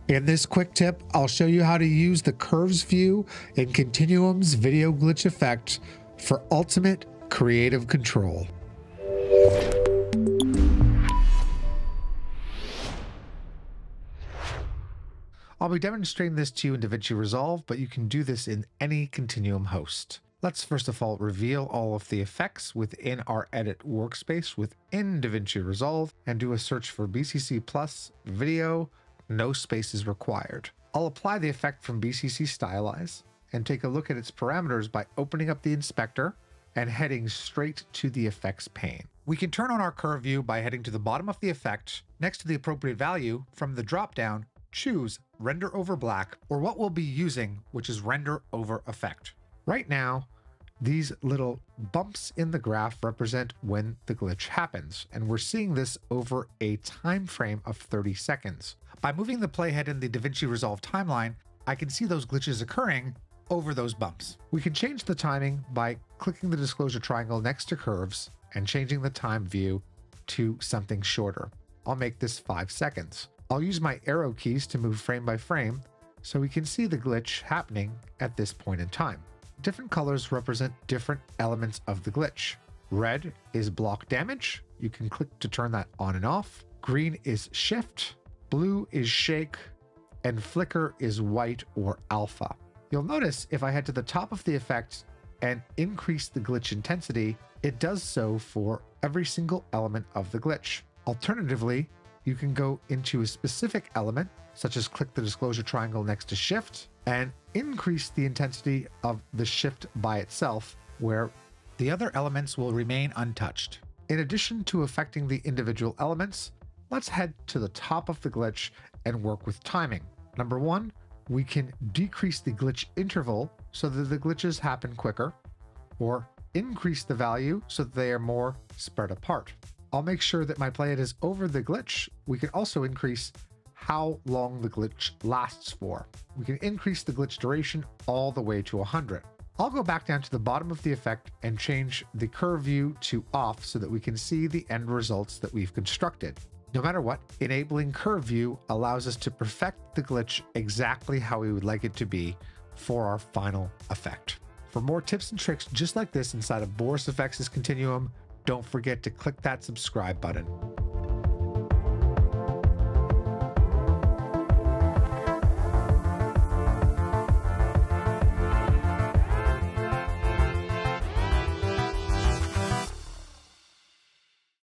In this quick tip, I'll show you how to use the curves view in Continuum's video glitch effect for ultimate creative control. I'll be demonstrating this to you in DaVinci Resolve, but you can do this in any Continuum host. Let's first of all reveal all of the effects within our edit workspace within DaVinci Resolve and do a search for BCC Plus Video, no spaces required. I'll apply the effect from BCC Stylize and take a look at its parameters by opening up the inspector and heading straight to the effects pane. We can turn on our curve view by heading to the bottom of the effect. Next to the appropriate value, from the drop-down, choose Render Over Black, or what we'll be using, which is Render Over Effect. Right now, these little bumps in the graph represent when the glitch happens, and we're seeing this over a time frame of 30 seconds. By moving the playhead in the DaVinci Resolve timeline, I can see those glitches occurring over those bumps. We can change the timing by clicking the disclosure triangle next to curves and changing the time view to something shorter. I'll make this 5 seconds. I'll use my arrow keys to move frame by frame so we can see the glitch happening at this point in time. Different colors represent different elements of the glitch. Red is block damage. You can click to turn that on and off. Green is shift. Blue is shake. And flicker is white or alpha. You'll notice if I head to the top of the effect and increase the glitch intensity, it does so for every single element of the glitch. Alternatively, you can go into a specific element, such as click the disclosure triangle next to shift, and increase the intensity of the shift by itself, where the other elements will remain untouched. In addition to affecting the individual elements, let's head to the top of the glitch and work with timing. Number one, we can decrease the glitch interval so that the glitches happen quicker, or increase the value so that they are more spread apart. I'll make sure that my playhead is over the glitch. We can also increase how long the glitch lasts for. We can increase the glitch duration all the way to 100. I'll go back down to the bottom of the effect and change the curve view to off so that we can see the end results that we've constructed. No matter what, enabling curve view allows us to perfect the glitch exactly how we would like it to be for our final effect. For more tips and tricks just like this inside of Boris Effects' Continuum, don't forget to click that subscribe button.